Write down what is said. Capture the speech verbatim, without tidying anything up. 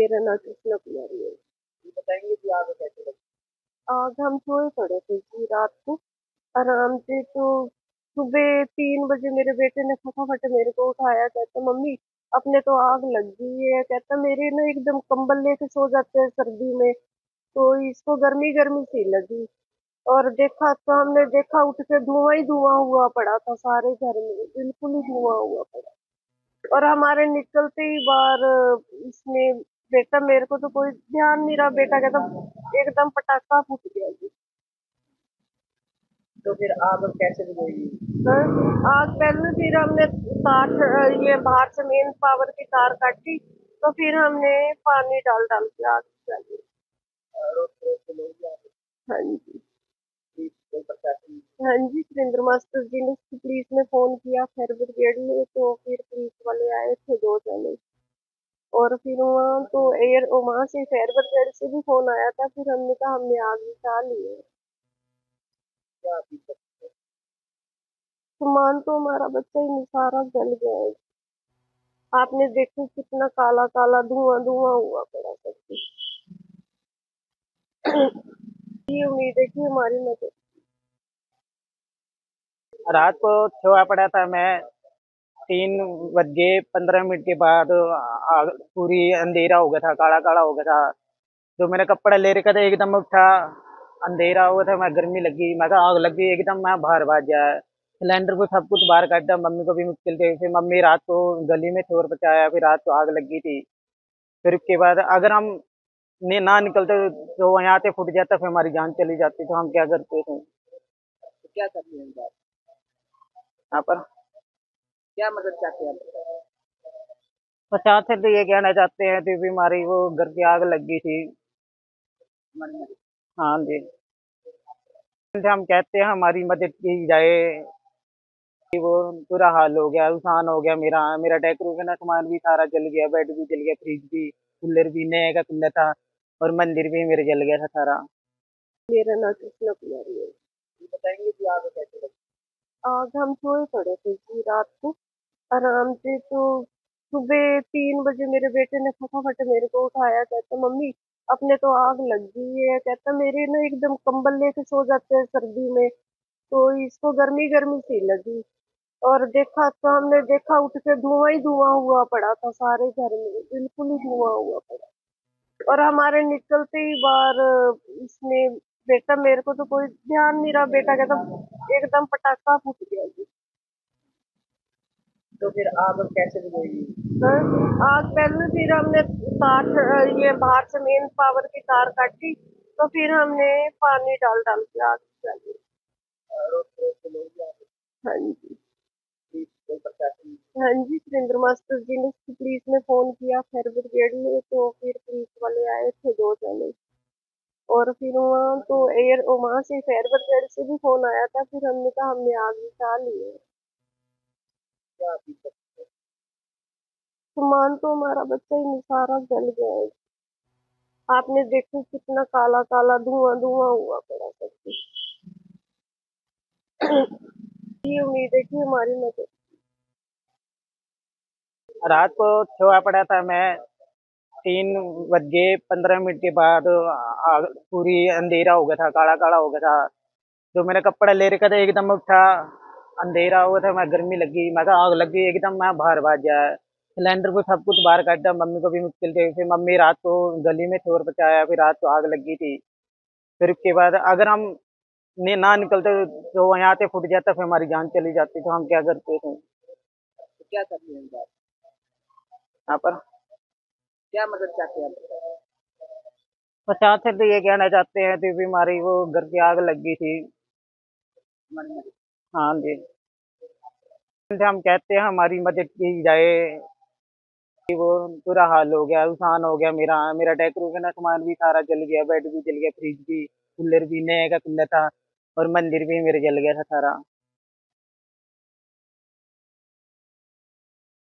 मेरा नाम कृष्णा कुमारी है। ये बताएंगे कि आग कैसे लगी? आग हम सोए पड़े थे जी रात को आराम से, तो सुबह तीन बजे मेरे बेटे ने फटाफट मेरे को उठाया, कहता मम्मी अपने तो आग लग गई है। कहता मेरे ना एकदम कंबल लेके सो जाते हैं सर्दी में, तो इसको गर्मी गर्मी सी लगी। और देखा तो हमने देखा उठ के धुआं ही धुआं हुआ पड़ा था सारे घर में, बिल्कुल ही धुआं हुआ पड़ा। और हमारे निकलते ही बाहर इसने बेटा, मेरे को तो कोई ध्यान नहीं रहा, बेटा कहता एकदम पटाखा फूट गया जी। तो फिर आग कैसे बुझेगी? हाँ, आग पहले फिर हमने तार, ये बाहर से मेन पावर की तार काटी, तो फिर हमने पानी डाल डाल के आग बुझाई। रोज रोज के लोग भी आते हाँ जी। हैं, कोई प्रशासन? हाँ जी, सुरेंद्र मास्टर जी ने पुलिस में फोन किया, फायर ब्रिगेड में, तो फिर पुलिस वाले आए थे दो जने। और फिर वहाँ तो एयर वहां से फायर ब्रिगेड से भी फोन आया था, फिर हमने कहा हमने आग बुझा ली है। क्या अभी तक? सामान तो हमारा बच्चा ही नहीं, सारा जल गया है। आपने देखो कितना काला काला धुआं धुआं हुआ पड़ा सब कुछ। ये उम्मीद है कि हमारी मदद। रात को सोया पड़ा था मैं। तीन बज गए पंद्रह मिनट के बाद आग पूरी अंधेरा हो गया था, काला काला हो गया था। जो मैंने कपड़ा ले रखा था एकदम उठा, अंधेरा हो गया था, मैं गर्मी लगी, मैं कहा आग लगी एकदम, मैं बाहर भाग गया। सिलेंडर को सब कुछ बाहर काटा, मम्मी को भी मुश्किल थी। फिर मम्मी रात को गली में शोर बचाया, फिर रात को आग लगी थी। फिर उसके बाद अगर हम ने ना निकलते तो यहाँ से फूट जाता, फिर हमारी जान चली जाती, तो हम क्या करते थे? तो क्या करते हैं बात यहाँ पर? क्या मदद चाहते हैं आप? पचास से तो ये कहना चाहते हैं कि बीमारी वो घर की आग लगी थी। हाँ जी। हम कहते हैं हमारी मदद की जाए कि वो पूरा हाल हो गया, नुकसान हो गया। मेरा मेरा डेकोरेशन का सामान भी सारा जल गया, बेड भी जल गया, फ्रिज भी, कूलर भी नए का कूलर था, और मंदिर भी मेरे जल गया था सारा। मेरा नाम कृष्णा कुमारी है। ये बताएंगे कि आग कैसे लगी? आग हम सोए पड़े थे जी रात को आराम से, तो सुबह तीन बजे मेरे बेटे ने फटाफट मेरे को उठाया, कहता मम्मी अपने तो आग लग गई है। कहता मेरे ना एकदम कंबल लेके सो जाते हैं सर्दी में, तो इसको गर्मी गर्मी सी लगी। और देखा तो हमने देखा उठ के धुआं ही धुआं हुआ पड़ा था सारे घर में, बिल्कुल ही धुआं हुआ पड़ा। और हमारे निकलते ही बाहर इसने बेटा, मेरे को तो कोई ध्यान नहीं रहा, बेटा कहता एकदम पटाखा फूट गया जी। तो फिर आग कैसे बुझेगी? हाँ, आग पहले फिर हमने तार, ये बाहर से मेन पावर की तार काटी, तो फिर हमने पानी डाल डाल के आग बुझाई। रोज रोज के लोग भी आते हाँ जी। हैं, कोई प्रशासन? हाँ जी, सुरेंद्र मास्टर जी ने पुलिस में फोन किया, फायर ब्रिगेड में, तो फिर पुलिस वाले आए थे दो जने। और फिर वहाँ तो एयर वहां से फायर ब्रिगेड से भी फोन आया था, फिर हमने कहा हमने आग बुझा ली है। क्या अभी तक? सामान तो हमारा बच्चा ही नहीं, सारा जल गया है। आपने देखो कितना काला काला धुआं धुआं हुआ पड़ा सब कुछ। ये उम्मीद है कि हमारी मदद। रात को सोया पड़ा था मैं। तीन बज गए पंद्रह मिनट के बाद आग पूरी अंधेरा हो गया था, काला काला हो गया था। जो मैंने कपड़ा ले रखा था एकदम उठा, अंधेरा हो गया था, मैं गर्मी लगी, मैं कहा आग लगी एकदम, मैं बाहर भाग गया। सिलेंडर को सब कुछ बाहर काटा, मम्मी को भी मुश्किल थी। फिर मम्मी रात को गली में शोर बचाया, फिर रात को आग लगी थी। फिर उसके बाद अगर हम ने ना निकलते तो यहाँ से फूट जाता, फिर हमारी जान चली जाती, तो हम क्या करते थे? तो क्या करते हैं बात यहाँ पर? क्या मदद चाहते हैं आप? पचास से तो ये कहना चाहते हैं कि बीमारी वो घर की आग लगी थी। हाँ जी। हम कहते हैं हमारी मदद की जाए कि वो पूरा हाल हो गया, नुकसान हो गया। मेरा मेरा डेकोरेशन का सामान भी सारा जल गया, बेड भी जल गया, फ्रिज भी, कूलर भी नए का कूलर था, और मंदिर भी मेरे जल गया था सारा।